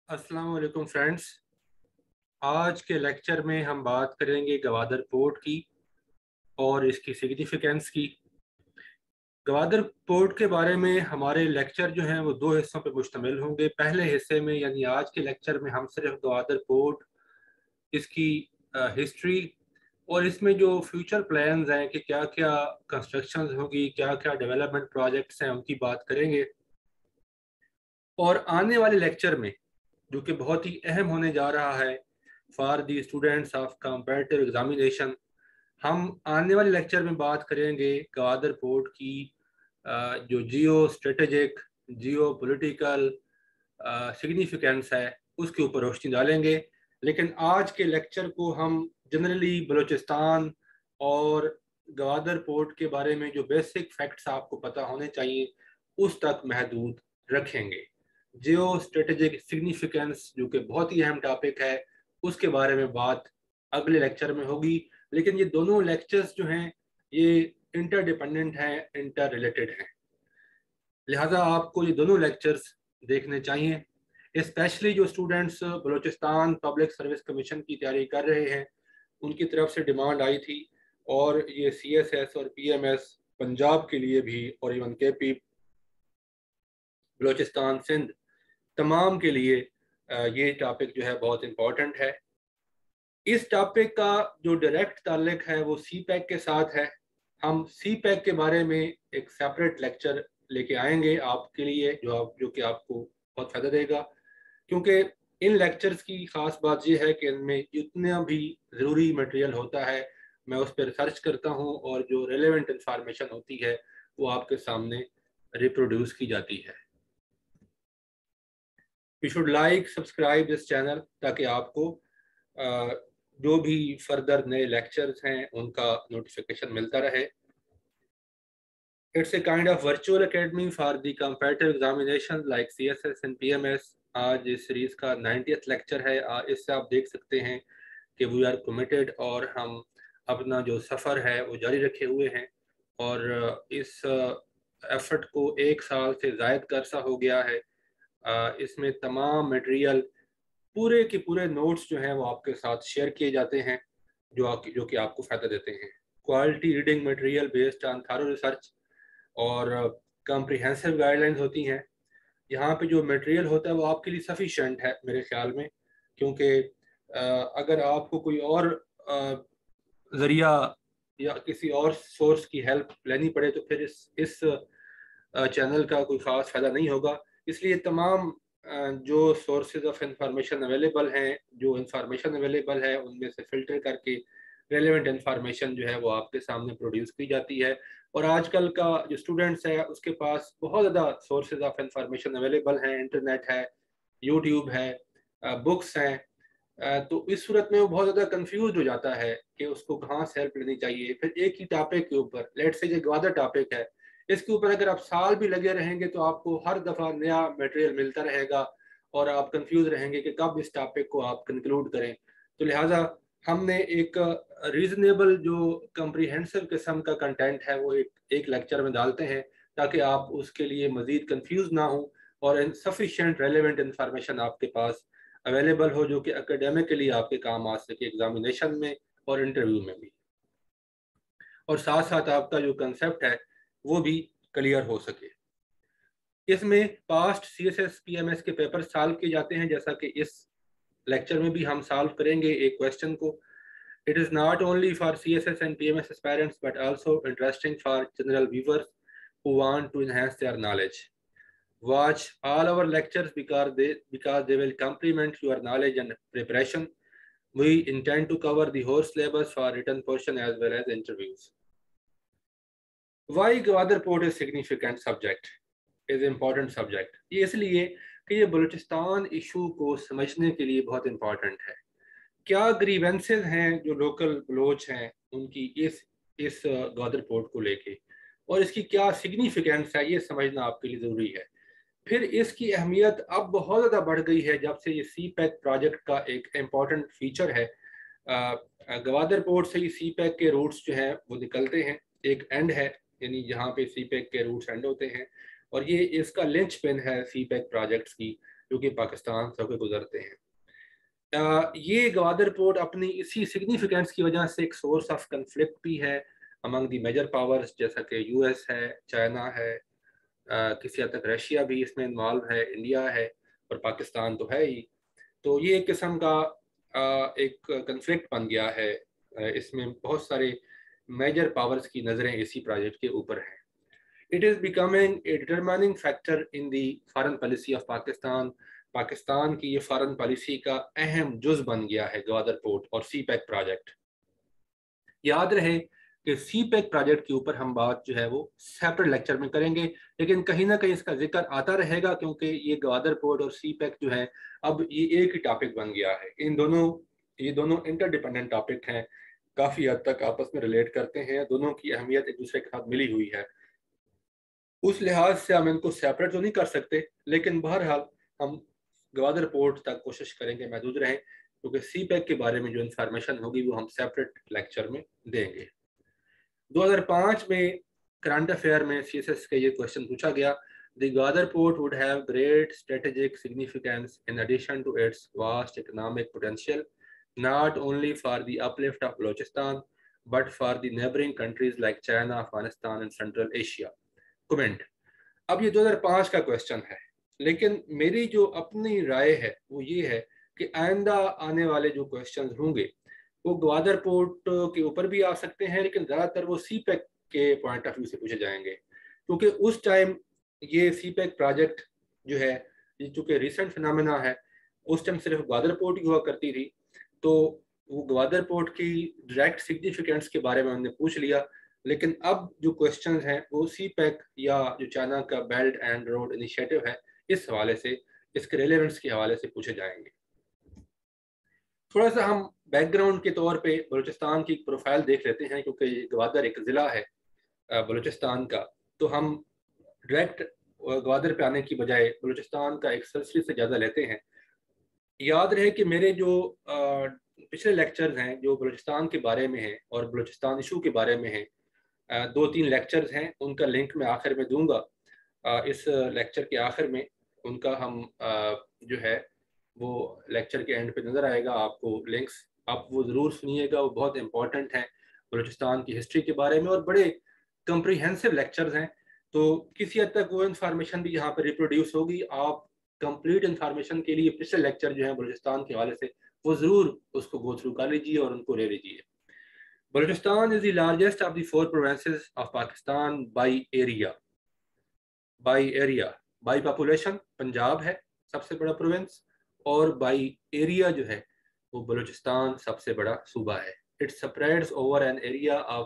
अस्सलाम वालेकुम फ्रेंड्स। आज के लेक्चर में हम बात करेंगे गवादर पोर्ट की और इसकी सिग्निफिकेंस की। गवादर पोर्ट के बारे में हमारे लेक्चर जो हैं वो दो हिस्सों पर मुश्तमिल होंगे। पहले हिस्से में यानी आज के लेक्चर में हम सिर्फ गवादर पोर्ट, इसकी हिस्ट्री और इसमें जो फ्यूचर प्लान्स हैं कि क्या क्या कंस्ट्रक्शंस होगी, क्या क्या डेवलपमेंट प्रोजेक्ट्स हैं, उनकी बात करेंगे। और आने वाले लेक्चर में जो कि बहुत ही अहम होने जा रहा है for the students of comparative examination, हम आने वाले लेक्चर में बात करेंगे गवादर पोर्ट की जो geostrategic, geopolitical significance है, उसके ऊपर रोशनी डालेंगे। लेकिन आज के लेक्चर को हम जनरली बलूचिस्तान और गवादर पोर्ट के बारे में जो बेसिक फैक्ट्स आपको पता होने चाहिए उस तक महदूद रखेंगे। जियो स्ट्रेटेजिक सिग्निफिकेंस जो कि बहुत ही अहम टॉपिक है, उसके बारे में बात अगले लेक्चर में होगी। लेकिन ये दोनों लेक्चर्स जो हैं ये इंटरडिपेंडेंट हैं, इंटर रिलेटेड हैं, लिहाजा आपको ये दोनों लेक्चर्स देखने चाहिए। स्पेशली जो students Balochistan public service commission की तैयारी कर रहे हैं, उनकी तरफ से डिमांड आई थी और ये CSS और PMS पंजाब के लिए भी और इवन KP बलूचिस्तान सिंध तमाम के लिए ये टॉपिक जो है बहुत इम्पोर्टेंट है। इस टॉपिक का जो डायरेक्ट ताल्लुक है वो CPEC के साथ है। हम CPEC के बारे में एक सेपरेट लेक्चर लेके आएंगे आपके लिए जो कि आपको बहुत फ़ायदा देगा, क्योंकि इन लेक्चर्स की ख़ास बात यह है कि इनमें जितना भी ज़रूरी मटेरियल होता है मैं उस पर रिसर्च करता हूँ और जो रेलेवेंट इंफॉर्मेशन होती है वो आपके सामने रिप्रोड्यूस की जाती है। You should like subscribe this channel ताकि आपको जो भी फर्दर नए लेक्चर्स हैं उनका नोटिफिकेशन मिलता रहे। It's a kind of virtual academy for the comparative examination like CSS and PMS। आज इस सीरीज का 90th लेक्चर है। इससे आप देख सकते हैं कि वी आर कमिटेड और हम अपना जो सफ़र है वो जारी रखे हुए हैं और इस एफर्ट को 1 साल से ज़ायद का अरसा हो गया है। इसमें तमाम मटेरियल पूरे के पूरे नोट्स जो हैं वो आपके साथ शेयर किए जाते हैं जो कि आपको फ़ायदा देते हैं। Quality reading material based on thorough research और कॉम्प्रिहेंसिव गाइडलाइंस होती हैं। यहाँ पे जो मटेरियल होता है वो आपके लिए सफिशेंट है मेरे ख्याल में, क्योंकि अगर आपको कोई और ज़रिया या किसी और सोर्स की हेल्प लेनी पड़े तो फिर इस चैनल का कोई ख़ास फ़ायदा नहीं होगा। इसलिए तमाम जो सोर्सेज ऑफ इंफॉर्मेशन अवेलेबल हैं, जो इंफॉर्मेशन अवेलेबल है उनमें से फ़िल्टर करके रेलेवेंट इंफॉर्मेशन जो है वो आपके सामने प्रोड्यूस की जाती है। और आजकल का जो स्टूडेंट्स है उसके पास बहुत ज़्यादा सोर्सेज ऑफ इंफॉर्मेशन अवेलेबल हैं, इंटरनेट है, यूट्यूब है, बुक्स हैं। तो इस सूरत में वो बहुत ज़्यादा कंफ्यूज हो जाता है कि उसको कहाँ से हेल्प लेनी चाहिए। फिर एक ही टॉपिक के ऊपर, लेट से जो गवादर टॉपिक है, इसके ऊपर अगर आप साल भी लगे रहेंगे तो आपको हर दफ़ा नया मटेरियल मिलता रहेगा और आप कंफ्यूज रहेंगे कि कब इस टॉपिक को आप कंक्लूड करें। तो लिहाजा हमने एक रीज़नेबल जो कम्प्रीहेंसिव किस्म का कंटेंट है वो एक लेक्चर में डालते हैं ताकि आप उसके लिए मज़ीद कंफ्यूज ना हो और सफिशेंट रेलेवेंट इंफॉर्मेशन आपके पास अवेलेबल हो जो कि एकेडमिकली आपके काम आ सके एग्जामिनेशन में और इंटरव्यू में भी, और साथ साथ आपका जो कंसेप्ट है वो भी क्लियर हो सके। इसमें पास्ट CSS PMS के पेपर सॉल्व किए जाते हैं, जैसा कि इस लेक्चर में भी हम सॉल्व करेंगे एक क्वेश्चन को। It is not only for CSS and PMS aspirants but also interesting for general viewers who want to enhance their knowledge. Watch all our lectures because they will complement your knowledge and preparation. We intend to cover the whole syllabus for written portion as well as interviews. Why Gwadar Port is significant subject, is important subject? ये इसलिए कि ये Balochistan issue को समझने के लिए बहुत important है। क्या ग्रीवेंसेस हैं जो लोकल बलोच हैं उनकी इस गवादर पोर्ट को लेके, और इसकी क्या सिग्निफिकेंस है, ये समझना आपके लिए ज़रूरी है। फिर इसकी अहमियत अब बहुत ज़्यादा बढ़ गई है जब से ये CPEC प्रोजेक्ट का एक इम्पॉर्टेंट फीचर है। गवादर पोर्ट से ही CPEC के रूट्स जो हैं वो निकलते हैं, एक एंड है यानी जहाँ पे CPEC के रूट्स एंड होते हैं, और ये इसका लिंच पिन है CPEC प्रोजेक्ट्स की। جو کہ پاکستان سے ہوकर گزرتے ہیں. یہ گوادر پورٹ اپنی اسی سگنیفیکینس کی وجہ سے ایک سورس آف کنفلکٹ بھی ہے امنگ دی میجر پاورز، جیسا کہ یو ایس ہے، چائنا ہے، کسی حد تک رشیا بھی اس میں انوالو ہے، انڈیا ہے، اور پاکستان تو ہے ہی. تو یہ ایک قسم کا ایک کنفلکٹ بن گیا ہے. اس میں بہت سارے میجر پاورز کی نظریں اسی پروجیکٹ کے اوپر ہیں. It is becoming a determining factor in the foreign policy of Pakistan. Pakistan کی یہ فارن پالیسی کا اہم جز بن گیا ہے گوادر پورٹ اور سی پیک پروجیکٹ. یاد رہے کہ سی پیک پروجیکٹ کے اوپر ہم بات جو ہے وہ سیپریٹ لیکچر میں کریں گے، لیکن کہیں نہ کہیں اس کا ذکر آتا رہے گا کیونکہ یہ گوادر پورٹ اور سی پیک جو ہے اب یہ ایک ہی ٹاپک بن گیا ہے. یہ دونوں انٹر ڈیپینڈنٹ ٹاپک ہیں، کافی حد تک آپس میں ریلیٹ کرتے ہیں، دونوں کی اہمیت ایک دوسرے کے ساتھ ملی ہوئی ہے. اس لحاظ سے ہم ان کو سیپریٹ تو نہیں کر سکتے، لیکن بہرحال ہم گوادر پورٹ تک کوشش کریں گے محدود رہیں، کیونکہ سی پیک کے بارے میں جو انفارمیشن ہوگی وہ ہم سیپریٹ لیکچر میں دیں گے. 2005 میں کرنٹ افیئر میں سی ایس ایس کا یہ کوشچن پوچھا گیا: The Gwadar port would have great strategic significance in addition to its vast economic potential, not only for the uplift of Balochistan, but for the neighboring countries like China, Afghanistan and Central Asia. Comment. اب یہ 2005 کا question ہے، لیکن میری جو اپنی رائے ہے وہ یہ ہے کہ آئندہ آنے والے جو کوشچنز ہوں گے وہ گوادر پورٹ کے اوپر بھی آ سکتے ہیں، لیکن زیادہ تر وہ سی پیک کے پوائنٹ آف ویو سے پوچھے جائیں گے، کیونکہ اس ٹائم یہ سی پیک پروجیکٹ جو ہے یہ چونکہ ریسنٹ فنامنا ہے، اس ٹائم صرف گوادر پورٹ ہی ہوا کرتی تھی، تو وہ گوادر پورٹ کی ڈائریکٹ سگنیفیکینس کے بارے میں ہم نے پوچھ لیا. لیکن اب جو کوشچنز ہیں وہ سی پیک یا جو چائنا کا بیلٹ اینڈ روڈ انیشیٹو ہے اس حوالے سے، اس کے ریلیونس کے حوالے سے پوچھے جائیں گے. تھوڑا سا ہم بیک گراؤنڈ کے طور پہ بلوچستان کی پروفائل دیکھ لیتے ہیں، کیونکہ یہ گوادر ایک ضلع ہے بلوچستان کا، تو ہم ڈائریکٹ گوادر پہ آنے کی بجائے بلوچستان کا ایک سلسلے سے زیادہ لیتے ہیں. یاد رہے کہ میرے جو پچھلے لیکچرز ہیں جو بلوچستان کے بارے میں ہیں اور بلوچستان ایشو کے بارے میں ہیں، 2-3 لیکچرز ہیں، ان کا لنک میں آخر میں دوں گا. اس لیکچر کے آخر میں ان کا ہم جو ہے وہ لیکچر کے اینڈ پہ نظر آئے گا آپ کو لنکس، آپ وہ ضرور سنیے گا، وہ بہت امپورٹنٹ ہیں بلوچستان کی ہسٹری کے بارے میں اور بڑے کمپریہنسو لیکچرز ہیں. تو کسی حد تک وہ انفارمیشن بھی یہاں پہ ریپروڈیوس ہوگی. آپ کمپلیٹ انفارمیشن کے لیے پچھلے لیکچر جو ہیں بلوچستان کے حوالے سے وہ ضرور اس کو گو تھرو کر لیجیے اور ان کو لے لیجیے. Balochistan is the largest of the 4 provinces of Pakistan by area. By population Punjab ہے سب سے بڑا پروونس، اور by area جو ہے وہ بلوچستان سب سے بڑا صوبہ ہے. It spreads over an area of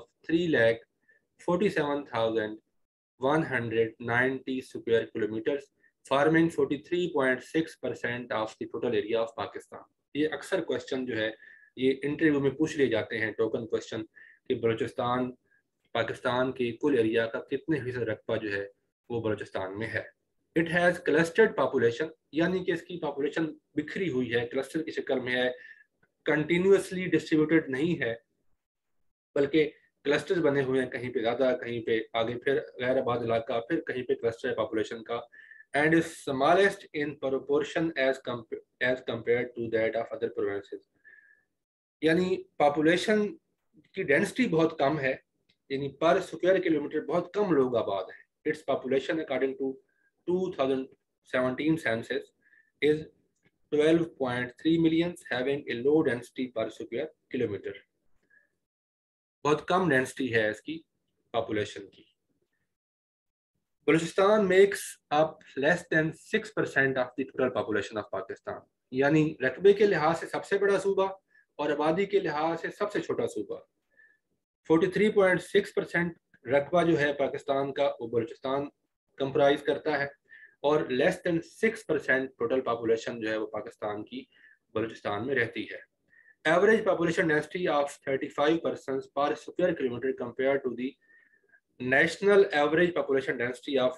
3,47,190 square kilometers, forming 43.6% of the total area of Pakistan. یہ اکثر کوشچن جو ہے یہ انٹرویو میں پوچھ لیے جاتے ہیں، ٹوکن کوشچن، کہ بلوچستان پاکستان کے کل ایریا کا کتنے فیصد رقبہ جو ہے وہ بلوچستان میں ہے. اٹ ہیز کلسٹرڈ پاپولیشن، یعنی کہ اس کی پاپولیشن بکھری ہوئی ہے، کلسٹر کی شکل میں ہے، کنٹینیوسلی ڈسٹریبیوٹیڈ نہیں ہے، بلکہ کلسٹرز بنے ہوئے ہیں، کہیں پہ زیادہ، کہیں پہ آگے پھر غیر آباد علاقہ، پھر کہیں پہ کلسٹر ہے پاپولیشن کا. and is smallest in proportion as compared to that of other provinces. یعنی پاپولیشن کی ڈینسٹی بہت کم ہے، یعنی پر اسکوائر کلومیٹر بہت کم لوگ آباد ہیں. Its population according to 2017 census is 12.3 million, having a low density per square kilometer. بہت کم ڈینسٹی ہے اس کی پاپولیشن کی. Balochistan makes up less than 6% of the total population of Pakistan, یعنی رقبے کے لحاظ سے سب سے بڑا صوبہ اور آبادی کے لحاظ سے سب سے چھوٹا صوبہ. 43.6% رقبہ جو ہے پاکستان کا وہ بلوچستان کمپرائز کرتا ہے، اور لیس دین 6% ٹوٹل پاپولیشن جو ہے وہ پاکستان کی بلوچستان میں رہتی ہے. Average population density of 35 persons per square kilometer compared to the national average population density of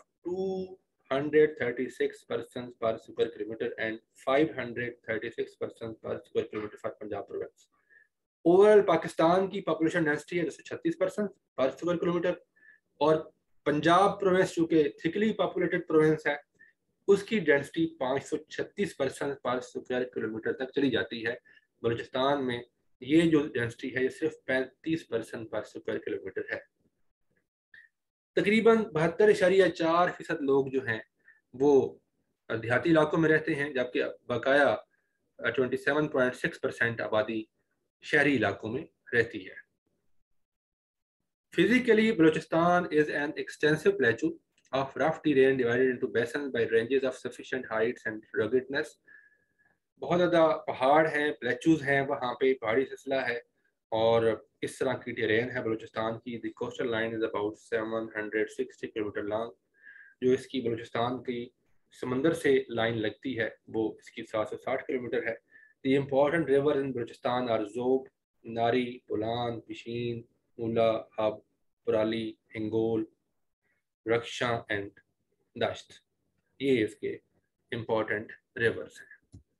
236 persons per square kilometer and 536 persons per square kilometer for Punjab province. Overall Pakistan کی population density ہے 236% پر square kilometre, اور Punjab province چونکہ تھکلی populated province ہے اس کی density 536% پر square kilometre تک چلی جاتی ہے. بلوچستان میں یہ جو ڈینسٹی ہے یہ صرف 35% پر اسکوائر کلومیٹر ہے. تقریباً 72.4% لوگ جو ہیں وہ دیہاتی علاقوں میں رہتے ہیں، جبکہ بقایا 27.6% آبادی شہری علاقوں میں رہتی ہے. Physically, Balochistan is an extensive plateau of rough terrain divided into basins by ranges of sufficient heights and ruggedness. بہت زیادہ پہاڑ ہیں، پلیچوز ہیں، وہاں پہ پہاڑی سلسلہ ہے اور اس طرح کی ٹیرین ہے بلوچستان کی. The coastal line is about 760 kilometre long. جو اس کی بلوچستان کی سمندر سے لائن لگتی ہے وہ اس کی 760 کلومیٹر ہے. The important river in Balochistan are Zhob, Nari, Bolan, Pishin, Mula, Hub, Porali, Hingol, Rakhshan and Dasht. یہ اس کے امپورٹنٹ ریورز ہیں.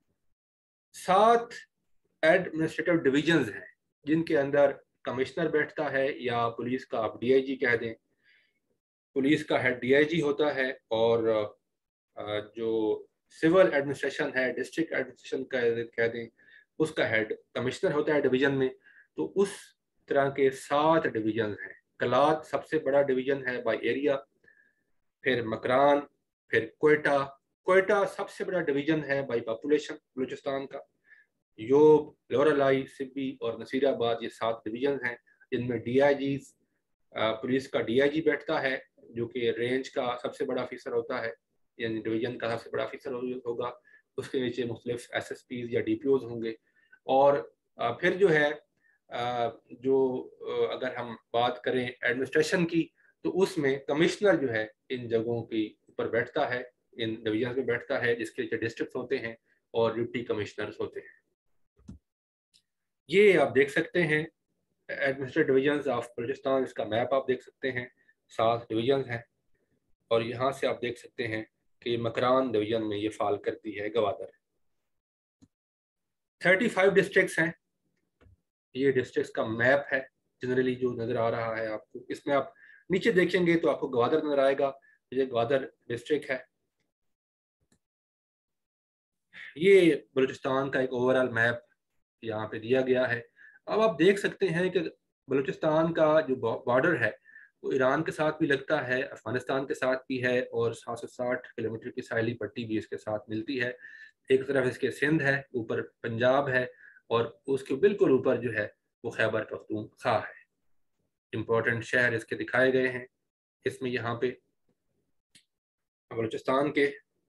7 ایڈمنسٹریٹو ڈویژنز ہیں جن کے اندر کمشنر بیٹھتا ہے یا پولیس کا آپ ڈی آئی جی کہہ دیں. پولیس کا ہیڈ ڈی آئی جی ہوتا ہے اور جو سول ایڈمنسٹریشن ہے، ڈسٹرکٹ ایڈمنسٹریشن کا کہہ دیں، اس کا ہیڈ کمشنر ہوتا ہے ڈویژن میں. تو اس طرح کے 7 ڈویژنز ہیں. کلات سب سے بڑا ڈویژن ہے بائی ایریا، پھر مکران، پھر کوئٹہ سب سے بڑا ڈویژن ہے بائی پاپولیشن بلوچستان کا. یوب، لورالائی، سبی اور نصیر آباد یہ 7 ڈویژنز ہیں جن میں ڈی آئی جیز، پولیس کا ڈی آئی جی بیٹھتا ہے جو کہ رینج کا سب سے بڑا آفیسر ہوتا ہے، یعنی ڈویژن کا سب سے بڑا آفیسر ہوگا. اس کے نیچے مختلف ایس ایس پیز یا ڈی پی اوز ہوں گے. اور پھر جو ہے اگر ہم بات کریں ایڈمنسٹریشن کی تو اس میں کمشنر جو ہے ان جگہوں کے اوپر بیٹھتا ہے، ان ڈویژن میں بیٹھتا ہے، جس کے نیچے ڈسٹرکٹس ہوتے ہیں اور ڈپٹی کمشنرز ہوتے ہیں. یہ آپ دیکھ سکتے ہیں ایڈمنسٹریٹو ڈویژنز آف بلوچستان. اس کا میپ آپ دیکھ سکتے ہیں، 7 ڈویژنز ہیں. اور یہاں سے آپ دیکھ سکتے ہیں کہ مکران ڈویژن میں یہ فال کرتی ہے گوادر. 35 ڈسٹرکٹس ہیں. یہ ڈسٹرکٹس کا میپ ہے جنرلی جو نظر آ رہا ہے آپ کو. اس میں آپ نیچے دیکھیں گے تو آپ کو گوادر نظر آئے گا. یہ گوادر ڈسٹرکٹ ہے. یہ بلوچستان کا ایک اوور آل میپ یہاں پہ دیا گیا ہے. اب آپ دیکھ سکتے ہیں کہ بلوچستان کا جو بارڈر ہے وہ ایران کے ساتھ بھی لگتا ہے، افغانستان کے ساتھ بھی ہے، اور 760 کلومیٹر کی ساحلی پٹی بھی اس کے ساتھ ملتی ہے. ایک طرف اس کے سندھ ہے، اوپر پنجاب ہے، اور اس کے بالکل اوپر جو ہے وہ خیبر پختونخوا ہے. امپورٹنٹ شہر اس کے دکھائے گئے ہیں اس میں یہاں پہ بلوچستان کے.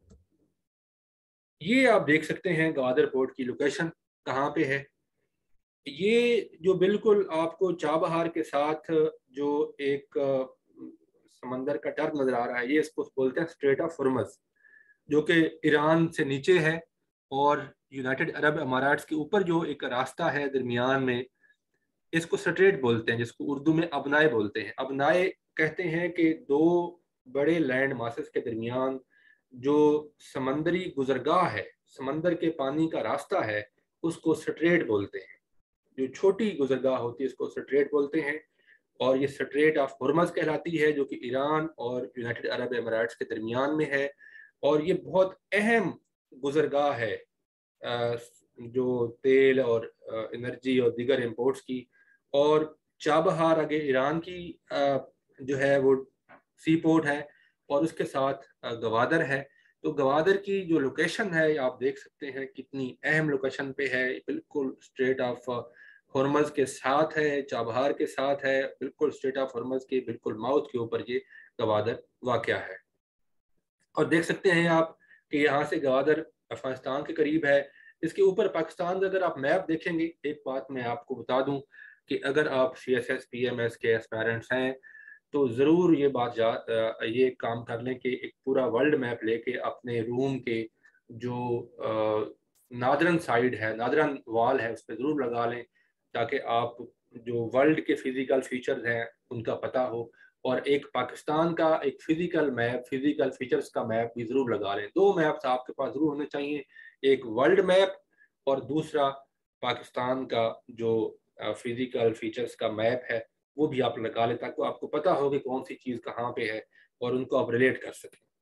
یہ آپ دیکھ سکتے ہیں گوادر پورٹ کی لوکیشن کہاں پہ ہے. یہ جو بالکل آپ کو چابہار کے ساتھ جو ایک سمندر کا ٹرن نظر آ رہا ہے، یہ اس کو بولتے ہیں اسٹریٹ آف ہرمز، جو کہ ایران سے نیچے ہے اور یونائٹڈ عرب اماراتس کے اوپر جو ایک راستہ ہے درمیان میں، اس کو سٹریٹ بولتے ہیں، جس کو اردو میں ابنائے بولتے ہیں. ابنائے کہتے ہیں کہ 2 بڑے لینڈ ماسز کے درمیان جو سمندری گزرگاہ ہے، سمندر کے پانی کا راستہ ہے، اس کو سٹریٹ بولتے ہیں. جو چھوٹی گزرگاہ ہوتی ہے اس کو سٹریٹ بولتے ہیں. اور یہ سٹریٹ آف ہرمز کہلاتی ہے جو کہ ایران اور یونائٹڈ عرب اماراتس کے درمیان میں ہے. اور یہ بہت اہم گزرگاہ ہے جو تیل اور انرجی اور دیگر امپورٹس کی. اور چابہار آگے ایران کی جو ہے وہ سی پورٹ ہے، اور اس کے ساتھ گوادر ہے. تو گوادر کی جو لوکیشن ہے آپ دیکھ سکتے ہیں کتنی اہم لوکیشن پہ ہے. بالکل اسٹریٹ آف ہرمز کے ساتھ ہے، چابہار کے ساتھ ہے، بالکل اسٹریٹ آف ہرمز کے بالکل ماؤتھ کے اوپر یہ گوادر واقع ہے. اور دیکھ سکتے ہیں آپ کہ یہاں سے گوادر افغانستان کے قریب ہے. اس کے اوپر پاکستان کا اگر آپ میپ دیکھیں گے، ایک بات میں آپ کو بتا دوں کہ اگر آپ C S S P M S کے ایسپائرنٹس ہیں تو ضرور یہ کام کر لیں کہ ایک پورا ورلڈ میپ لے کے اپنے روم کے جو نادرن سائیڈ ہے، نادرن وال ہے، اس پہ ضرور لگا لیں تاکہ آپ جو ورلڈ کے فزیکل فیچرز ہیں ان کا پتہ ہو. اور ایک پاکستان کا ایک فزیکل میپ، فزیکل فیچرز کا میپ بھی ضرور لگا لیں. 2 میپس آپ کے پاس ضرور ہونے چاہیے، ایک ورلڈ میپ اور دوسرا پاکستان کا جو فزیکل فیچرز کا میپ ہے وہ بھی آپ لگا لیں تاکہ آپ کو پتہ ہو کہ کون سی چیز کہاں پہ ہے اور ان کو آپ ریلیٹ کر سکیں.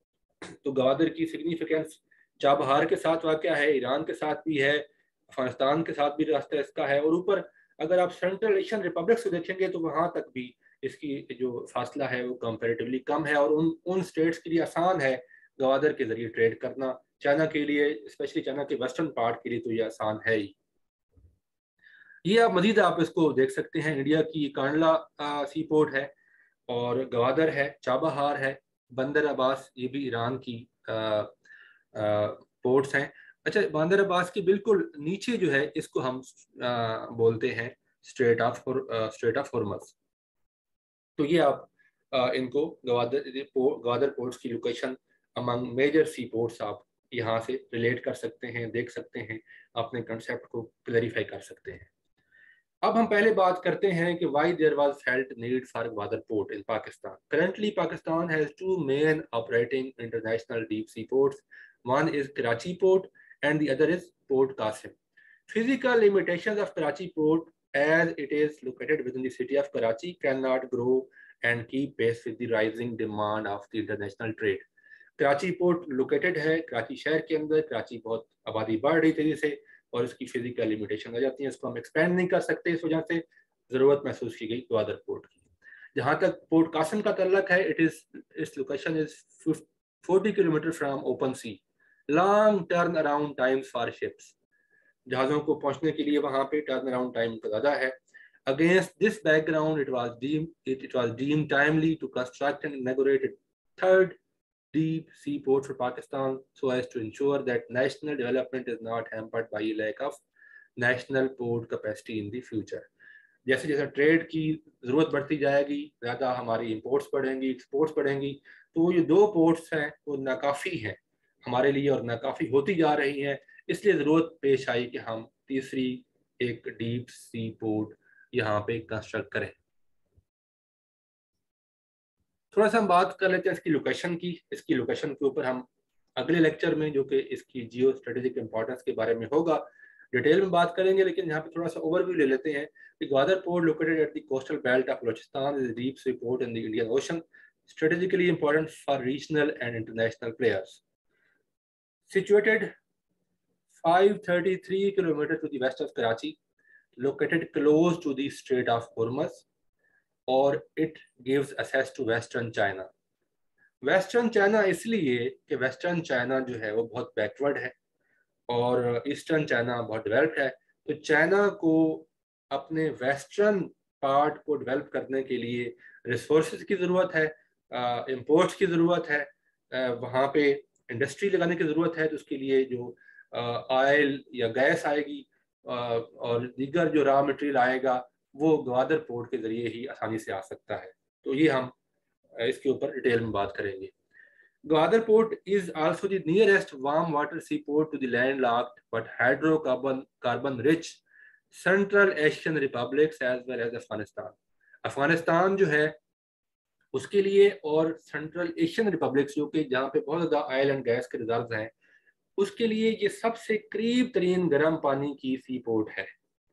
تو گوادر کی سگنیفیکینس چابہار کے ساتھ واقع ہے، ایران کے ساتھ بھی ہے، افغانستان کے ساتھ بھی راستہ اس کا ہے، اور اوپر اگر آپ سینٹرل ایشین ریپبلکس کو دیکھیں گے تو وہاں تک بھی اس کی جو فاصلہ ہے وہ کمپیریٹیولی کم ہے، اور ان سٹیٹس کے لیے آسان ہے گوادر کے ذریعے ٹریڈ کرنا. چائنا کے لیے، اسپیشلی چائنا کے ویسٹرن پارٹ کے لیے تو یہ آسان ہے ہی. یہ آپ مزید آپ اس کو دیکھ سکتے ہیں، انڈیا کی کانڈلا سی پورٹ ہے، اور گوادر ہے، چابہار ہے، بندر عباس یہ بھی ایران کی پورٹس ہیں. اچھا، بندر عباس کے بالکل نیچے جو ہے اس کو ہم بولتے ہیں اسٹریٹ آف ہرمز. تو یہ آپ ان کو گوادر پورٹس کی location among major sea ports آپ یہاں سے ریلیٹ کر سکتے ہیں، دیکھ سکتے ہیں، اپنے کنسیپٹ کو کلیریفائی کر سکتے ہیں. اب ہم پہلے بات کرتے ہیں کہ why there was felt need for Gwadar port in Pakistan. Currently, Pakistan has two main operating international deep sea ports. One is Karachi port and the other is Port Qasim. Physical limitations of Karachi port, as it is located within the city of Karachi, cannot grow and keep pace with the rising demand of the international trade. Karachi port located ہے کراچی شہر کے اندر. کراچی بہت آبادی بڑھ رہی تیزی سے اور اس کی فزیکل لمیٹیشن آ جاتی ہیں، اس کو ہم ایکسپینڈ نہیں کر سکتے، اس وجہ سے ضرورت محسوس کی گئی گوادر پورٹ کی. جہاں تک پورٹ قاسم کا تعلق ہے، its location is 40 kilometre from open sea. Long turn around times for ships, جہازوں کو پہنچنے کے لیے وہاں پہ ٹرن اراؤنڈ ٹائم زیادہ ہے. Against this background, it was deemed timely to construct and inaugurate a third deep sea port for Pakistan so as to ensure that national development is not hampered by a lack of national port capacity in the future. جیسے جیسے trade کی ضرورت بڑھتی جائے گی، زیادہ ہماری imports بڑھیں گی، ایکسپورٹس بڑھیں گی، تو یہ دو پورٹس ہیں وہ ناکافی ہیں ہمارے لیے اور ناکافی ہوتی جا رہی ہیں. اس لیے ضرورت پیش آئی کہ ہم تیسری ایک ڈیپ سی پورٹ یہاں پہ کنسٹرکٹ کریں. تھوڑا سا ہم بات کر لیتے ہیں اس کی لوکیشن کی. اس کی لوکیشن کے اوپر ہم اگلے لیکچر میں، جو کہ اس کی جیو اسٹریٹجک امپورٹنس کے بارے میں ہوگا، ڈیٹیل میں بات کریں گے. لیکن یہاں پہ تھوڑا سا اوور ویو لے لیتے ہیں کہ Gwadar port located at the coastal belt of Balochistan is a deep sea port in the Indian ocean, strategically important for regional and international players. Situated 533 kilometers to the west of Karachi, located close to the Strait of Hormuz, اور it gives access to Western China. Western China اس لیے کہ western China جو ہے وہ بہت backward ہے اور ایسٹرن چائنا بہت ڈیولپڈ ہے. تو چائنا کو اپنے ویسٹرن پارٹ کو ڈیولپ کرنے کے لیے ریسورسز کی ضرورت ہے، امپورٹس کی ضرورت ہے، وہاں پہ انڈسٹری لگانے کی ضرورت ہے. تو اس کے لیے جو آئل یا گیس آئے گی اور دیگر جو را مٹیریل آئے گا وہ گوادر پورٹ کے ذریعے ہی آسانی سے آ سکتا ہے. تو یہ ہم اس کے اوپر ڈیٹیل میں بات کریں گے. Gwadar port is also the nearest warm water seaport to the landlocked but hydrocarbon rich Central Asian republics as well as Afghanistan. Afghanistan جو ہے اس کے لیے اور سینٹرل ایشین ریپبلکس جو کہ جہاں پہ بہت زیادہ آئل اینڈ گیس کے ریزروز ہیں اس کے لیے یہ سب سے قریب ترین گرم پانی کی سی پورٹ ہے.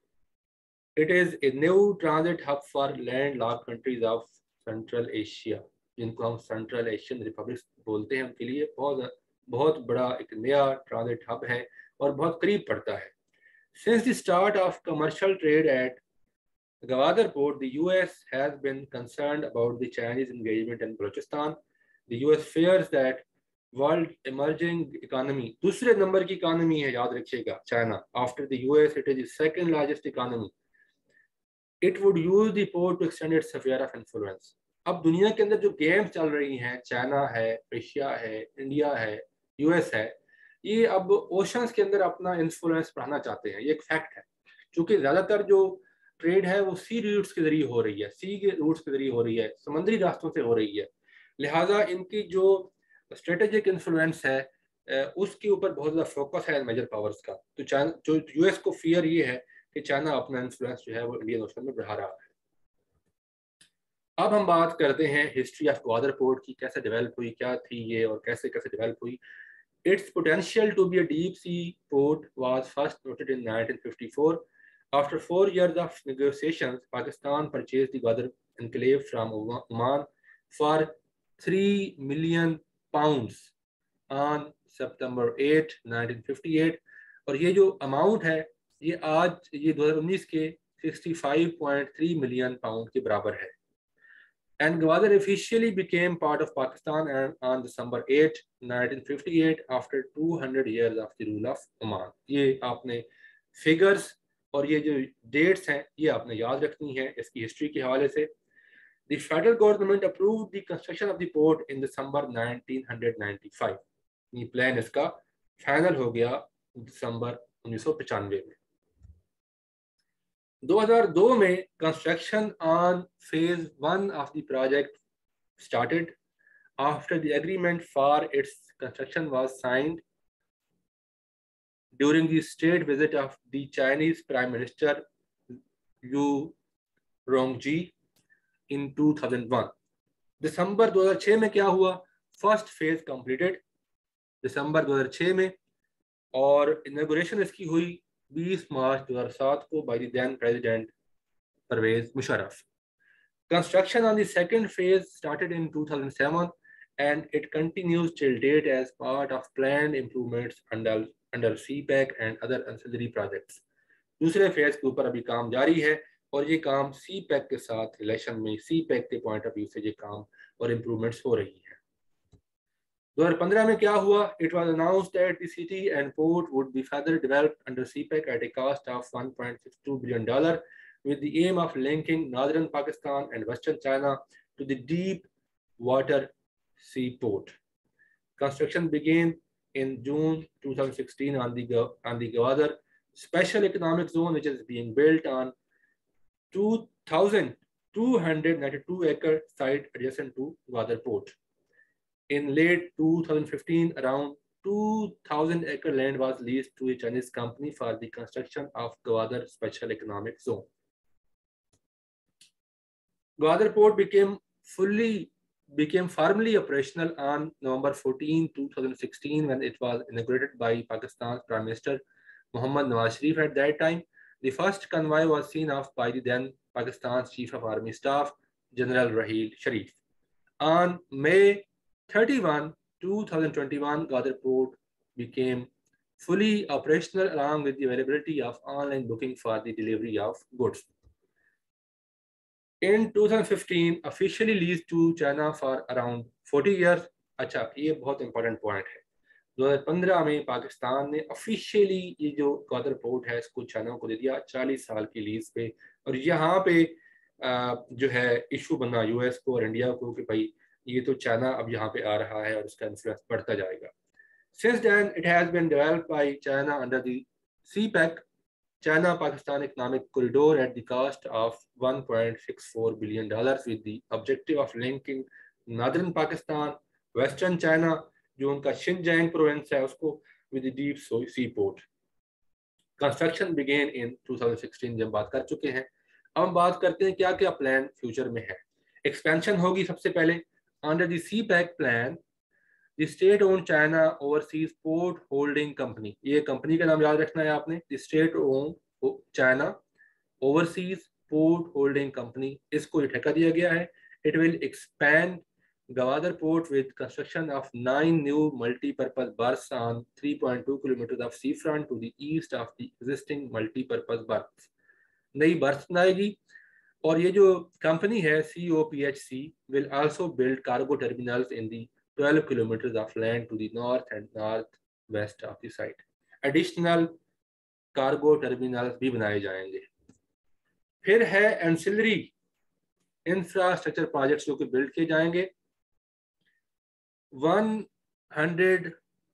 It is a new transit hub for landlocked countries of Central Asia, جن کو ہم سینٹرل ایشین ریپبلکس بولتے ہیں. ان کے لیے بہت بڑا ایک نیا ٹرانزٹ ہب ہے اور بہت قریب پڑتا ہے. Since the start of commercial trade at Gwadar Port, the US has been concerned about the Chinese engagement in Balochistan. The US fears that world emerging economy, دوسرے نمبر کی اکانومی ہے یاد رکھیے گا China. After the US, it is the second largest economy. It would use the port to extend its sphere of influence. اب دنیا کے اندر جو گیم چل رہی ہیں، چائنا ہے، ایشیا ہے، انڈیا ہے، یو ایس ہے، یہ اب اوشنز کے اندر اپنا انفلوئنس بڑھانا چاہتے ہیں. یہ ایک فیکٹ ہے چونکہ زیادہ تر جو ٹریڈ ہے وہ سی روٹس کے ذریعے ہو رہی ہے، سی کے روٹس کے ذریعے ہو رہی ہے، سمندری راستوں سے ہو رہی ہے. لہٰذا ان کی جو اسٹریٹجک انفلوئنس ہے اس کے اوپر بہت زیادہ فوکس ہے میجر پاورز کا. تو جو یو ایس کو فیئر یہ ہے کہ چائنا اپنا انفلوئنس جو ہے وہ انڈین اوشن میں بڑھا رہا ہے. اب ہم بات کرتے ہیں ہسٹری آف گوادر پورٹ کی، کیسے ڈیولپ ہوئی، کیا تھی یہ اور کیسے ڈیولپ ہوئی. Its potential to be a deep sea port was first noted in 1954. After 4 years of negotiations, Pakistan purchased the Gwadar enclave from Oman for £3 million. on September 8, 1958 اور یہ جو اماؤنٹ ہے یہ آج یہ 2019 کے 65.3 ملین پاؤنڈ کے برابر ہے. And Gwadar officially became part of Pakistan on December 8, 1958 after 200 years of the rule of Oman. یہ آپ نے فگرز اور یہ جو ڈیٹس ہیں یہ آپ نے یاد رکھنی ہے اس کی ہسٹری کے حوالے سے. The federal government approved the construction of the port in December 1995. یہ پلان اس کا فائنل ہو گیا دسمبر 1995 میں. 2002 میں construction on phase 1 of the project started after the agreement for its construction was signed during the state visit of the Chinese Prime Minister Liu Rongji in 2001. دسمبر 2006 میں کیا ہوا؟ First phase completed دسمبر 2006 میں اور inauguration اس کی ہوئی 20 مارچ 2007 کو by the then president Pervez Musharraf. Construction on the second phase started in 2007 and it continues till date as part of planned improvements under CPEC and other ancillary projects. دوسرے phase کے اوپر ابھی کام جاری ہے اور یہ کام سی پیک کے ساتھ ریلیشن میں سی پیک کے پوائنٹ آف ویو سے یہ کام اور امپرومنٹس ہو رہی ہیں. 2015 میں کیا ہوا؟ It was announced that the city and port would be further developed under CPEC at a cost of $1.62 billion with the aim of linking northern Pakistan and western China to the deep water seaport. Construction began in June 2016 on the Gwadar Special Economic Zone, which is being built on 2,292 acre site adjacent to Gwadar Port. In late 2015, around 2,000 acre land was leased to a Chinese company for the construction of Gwadar Special Economic Zone. Gwadar Port became formally operational on November 14, 2016 when it was inaugurated by Pakistan's Prime Minister Mohammad Nawaz Sharif. At that time, the first convoy was seen off by the then Pakistan's Chief of Army Staff, General Raheel Sharif. On May 31, 2021, Gwadar Port became fully operational along with the availability of online booking for the delivery of goods. In 2015, officially leased to China for around 40 years. اچھا یہ بہت important point ہے. 2015 میں پاکستان نے officially یہ جو Gwadar port ہے اس کو چائنا کو دے دیا 40 سال کی لیز پہ اور یہاں پہ جو ہے ایشو بنا یو ایس کو اور انڈیا کو کہ بھائی یہ تو چائنا اب یہاں پہ آ رہا ہے اور اس کا انفلوئنس بڑھتا جائے گا. Since then, it has been developed by China under the CPEC, China-Pakistan Economic Corridor at the cost of $1.64 billion with the objective of linking northern Pakistan, western China, جو ان کا شنجانگ پروونس ہے اس کو with the deep sea port. Construction began in 2016 جب بات کر چکے ہیں. اب ہم بات کرتے ہیں کیا کیا پلان فیوچر میں ہے. ایکسپینشن ہوگی سب سے پہلے. Under the CPEC plan, the state-owned China Overseas Port Holding Company, یہ کمپنی کا نام یاد رکھنا ہے آپ نے, the state-owned China Overseas Port Holding Company, اس کو یہ ٹھیکہ دیا گیا ہے. It will expand Gwadar Port with construction of 9 new multi-purpose berths on 3.2 kilometers of seafront to the east of the existing multi-purpose berths. نئی برتھ بنائے گی اور یہ جو کمپنی ہے COPHC will also build cargo terminals in the 12 kilometers of land to the north and northwest of the site. Additional cargo terminals بھی بنائے جائیں گے. پھر ہے ancillary infrastructure projects جو کہ بلڈ کیے جائیں گے. $114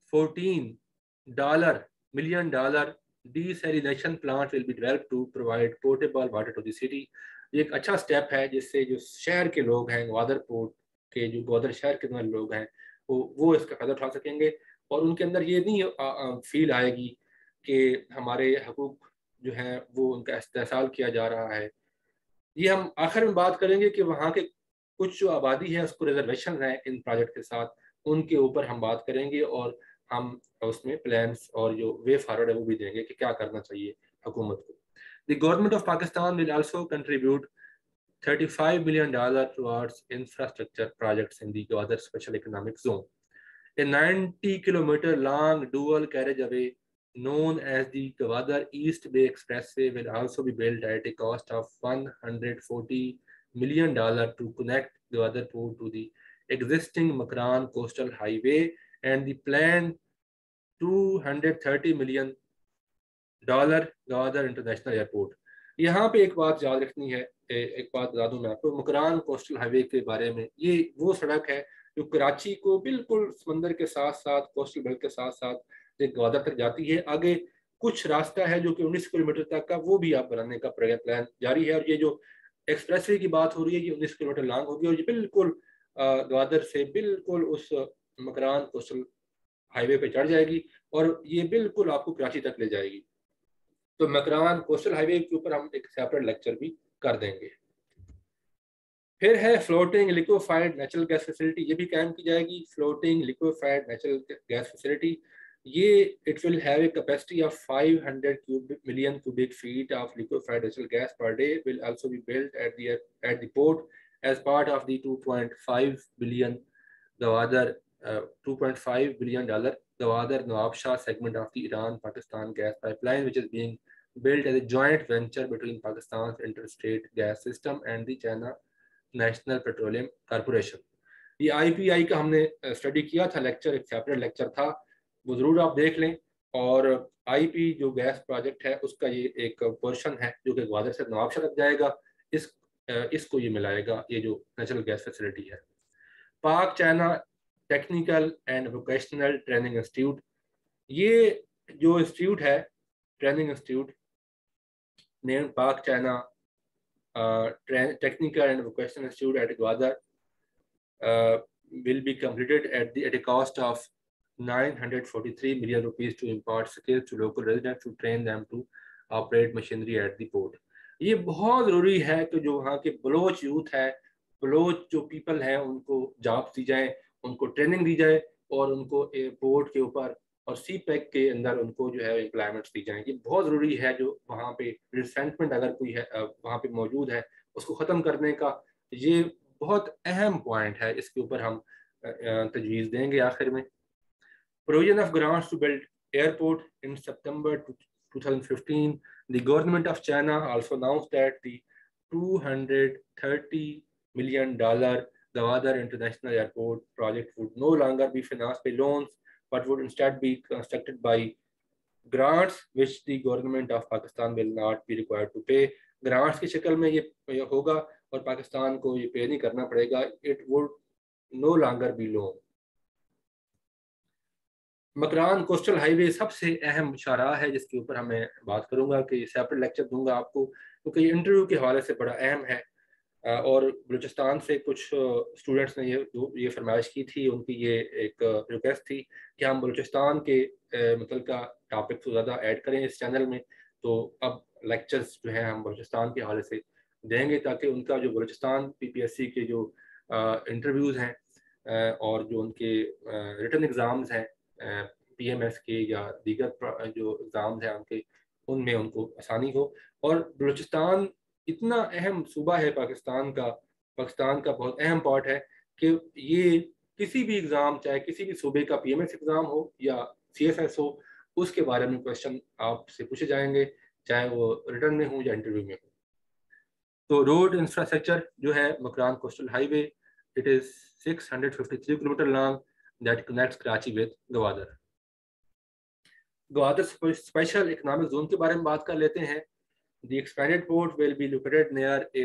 million desalination plant will be developed to provide potable water to the city. یہ ایک اچھا سٹیپ ہے جس سے جو شہر کے لوگ ہیں گوادر پورٹ کے جو گوادر شہر کے لوگ ہیں وہ اس کا فائدہ اٹھا سکیں گے اور ان کے اندر یہ نہیں فیل آئے گی کہ ہمارے حقوق جو ہیں وہ ان کا استحصال کیا جا رہا ہے. یہ ہم آخر میں بات کریں گے کہ وہاں کے کچھ جو آبادی ہے اس کو ریزرویشن ہیں ان پروجیکٹ کے ساتھ, ان کے اوپر ہم بات کریں گے اور ہم اس میں پلانس اور جو وے فارورڈ ہے وہ بھی دیں گے کہ کیا کرنا چاہیے حکومت کو. The government of Pakistan will also contribute $35 million towards infrastructure projects in the Gwadar Special Economic Zone. A 90-kilometer long dual carriageway known as the Gwadar East Bay Expressway will also be built at a cost of $140 million to connect Gwadar Port to the existing Makran Coastal Highway and the planned $230 million Gwadar international airport. यहाँ पे एक बात याद रखनी है, एक बात बता दूं मैं आपको मकरान कोस्टल हाईवे के बारे में। ये वो सड़क है जो कराची को बिल्कुल समंदर के साथ साथ कोस्टल बेल्ट के साथ साथ गवादर तक जाती है। आगे कुछ रास्ता है जो कि 19 किलोमीटर तक का, वो भी आप बनाने का प्लान जारी है। और ये जो एक्सप्रेसवे की बात हो रही है ये 19 किलोमीटर लॉन्ग होगी और ये बिल्कुल गवादर से बिल्कुल उस मकरान कोस्टल हाईवे पे चढ़ जाएगी और ये बिल्कुल आपको कराची तक ले जाएगी। तो मकरान कोस्टल हाईवे के ऊपर हम एक सेपरेट लेक्चर भी कर देंगे। फिर है floating liquefied natural gas facility, ये भी कायम की जाएगी। Floating liquefied natural gas facility, ये it will have a capacity of 500 million cubic feet of liquefied natural gas per day, will also be built at the port as part of the $2.5 billion $2.5 billion Gwadar Nawab Shah segment of the Iran-Pakistan gas pipeline, which is being built as a joint venture between Pakistan's interstate gas system and the China National Petroleum Corporation. ये IPI का हमने study किया था, lecture एक separate lecture था, वो ज़रूर आप देख लें। और IP जो गैस प्रोजेक्ट है उसका ये एक पोर्शन है जो कि ग्वादर से नवाबशाह तक जाएगा। इसको ये मिलाएगा, ये जो नेचुरल गैस फैसिलिटी है। Pak China technical and vocational training institute, ये जो इंस्टीट्यूट है training institute name Pak China technical and vocational institute at Gwadar will be completed at a cost of 943 million rupees to impart skills to local residents to train them to operate machinery at the port. ये बहुत ज़रूरी है कि जो वहाँ के Baloch youth है, बलोच जो पीपल हैं, उनको जॉब्स दी जाए, उनको ट्रेनिंग दी जाए और उनको पोर्ट के ऊपर और सी पैक के अंदर उनको जो है एम्प्लॉयमेंट्स दी जाएंगी। बहुत ज़रूरी है जो वहाँ पे रिसेंटमेंट अगर कोई है वहाँ पे मौजूद है उसको ख़त्म करने का, ये बहुत अहम पॉइंट है। इसके ऊपर हम तजवीज़ देंगे आखिर में। Provision of grants to build airport in सितंबर 2015 the government of China also announced that the $230 million Gwadar International Airport project would no longer be financed by loans but would instead be constructed by grants which the government of Pakistan will not be required to pay. grants की शक्ल में ये होगा और पाकिस्तान को ये पे नहीं करना पड़ेगा। It would no longer be loan. Makran coastal highway सबसे अहम शाहराह है जिसके ऊपर हमें बात करूंगा कि सेपरेट लेक्चर दूंगा आपको, क्योंकि ये इंटरव्यू के हवाले से बड़ा अहम है। और बलूचिस्तान से कुछ स्टूडेंट्स ने ये फरमाइश की थी, उनकी ये एक रिक्वेस्ट थी कि हम बलूचिस्तान के मतलब का टॉपिक को ज़्यादा ऐड करें इस चैनल में। तो अब लेक्चर्स जो हैं हम बलूचिस्तान के हवाले से देंगे ताकि उनका जो बलूचिस्तान PPSC के जो इंटरव्यूज़ हैं और जो उनके रिटन एग्ज़ाम्स हैं PMS के या दीगर जो एग्ज़ाम्स हैं उनके, उनमें उनको आसानी हो। और बलूचिस्तान इतना अहम सूबा है पाकिस्तान का बहुत अहम पार्ट है कि ये किसी भी एग्ज़ाम, चाहे किसी भी सूबे का PMS एग्ज़ाम हो या CSS हो, उसके बारे में क्वेश्चन आपसे पूछे जाएंगे, चाहे वो रिटर्न में हो या इंटरव्यू में हो। तो रोड इंफ्रास्ट्रक्चर जो है Makran coastal highway, it is 653 kilometre long that connects Karachi with Gwadar. Gwadar special economic zone के बारे में बात कर लेते हैं। The expanded port will be located near a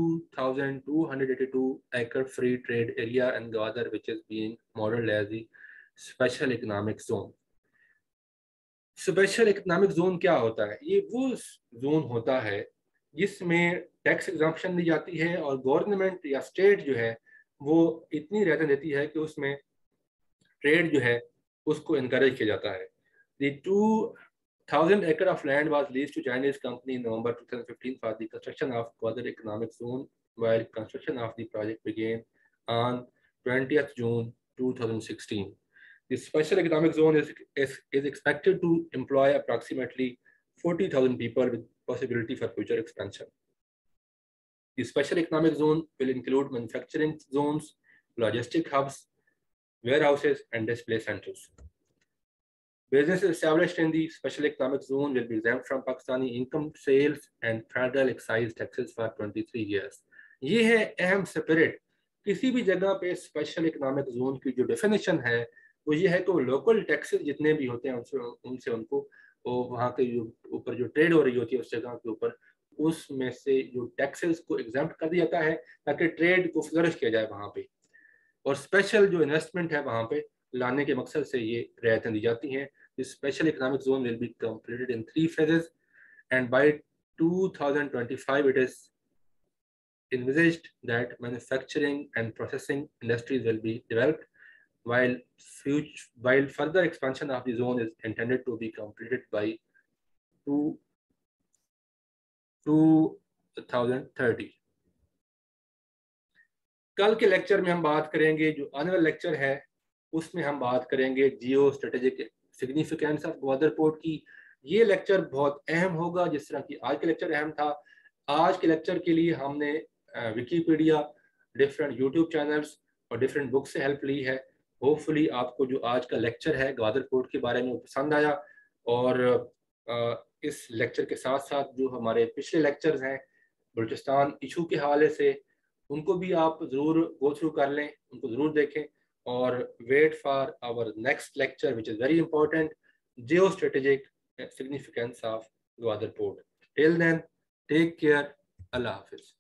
2,282 acre free trade area in Gwadar, which is being modeled as the special economic zone. Special economic zone क्या होता है? ये वो जोन होता है जिसमें टैक्स एग्जम्पशन दी जाती है और गवर्नमेंट या स्टेट जो है वो इतनी रियायतें देती है कि उसमें ट्रेड जो है उसको इनकरेज किया जाता है। The 2,000 acre of land was leased to Chinese company in November 2015 for the construction of Gwadar Economic Zone, while construction of the project began on 20th June 2016. The Special Economic Zone is expected to employ approximately 40,000 people with possibility for future expansion. The Special Economic Zone will include manufacturing zones, logistic hubs, warehouses and display centers. Businesses established in the special economic zone will be exempt from Pakistani income sales and federal excise taxes for 23 years. ये है अहम spirit. किसी भी जगह पे special economic zone की जो definition है वो ये है कि वो लोकल टैक्सेस जितने भी होते हैं उनसे उनको वहाँ के जो ऊपर जो ट्रेड हो रही होती है उस जगह के ऊपर उसमें से जो टैक्सेस को एग्जम्प्ट कर दिया जाता है ताकि ट्रेड को फ्लरिश किया जाए वहाँ पे, और स्पेशल जो इन्वेस्टमेंट है वहाँ पे लाने के मकसद से ये रियायतें दी जाती हैं। This special economic zone will be completed in 3 phases, and by 2025 it is envisaged that manufacturing and processing industries will be developed, while further expansion of the zone is intended to be completed by 2030. कल के lecture में हम बात करेंगे, जो annual lecture है उसमें हम बात करेंगे geostrategic significance of Gwadar port की। ये लेक्चर बहुत अहम होगा जिस तरह की आज का लेक्चर अहम था। आज के लेक्चर के लिए हमने विकीपीडिया, डिफरेंट यूट्यूब चैनल्स और डिफरेंट बुक्स से हेल्प ली है। होपफुली आपको जो आज का लेक्चर है ग्वादर पोर्ट के बारे में पसंद आया, और इस लेक्चर के साथ साथ जो हमारे पिछले लेक्चर्स हैं बलूचिस्तान इशू के हवाले से उनको भी आप ज़रूर गो थ्रू कर लें, उनको ज़रूर देखें, और wait for our next lecture which is very important, geostrategic significance of Gwadar Port. Till then, take care. Allah Hafiz.